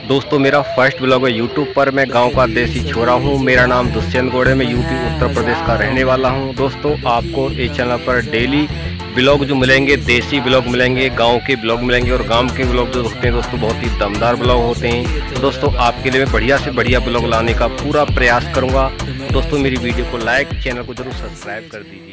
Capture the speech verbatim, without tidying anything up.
दोस्तों मेरा first blog है यूट्यूब पर। मैं गांव का देसी छोरा हूं। मेरा नाम दुष्यंत गौड़ है। मैं यूपी उत्तर प्रदेश का रहने वाला हूं। दोस्तों आपको इस चैनल पर डेली ब्लॉग जो मिलेंगे, देसी ब्लॉग मिलेंगे, गांव के ब्लॉग मिलेंगे और गांव के ब्लॉग जो होते हैं दोस्तों बहुत ही दमदार ब्लॉग होते हैं। तो दोस्तों आपके लिए मैं बढ़िया से बढ़िया ब्लॉग लाने का पूरा प्रयास करूँगा। दोस्तों मेरी वीडियो को लाइक, चैनल को जरूर सब्सक्राइब कर दीजिए।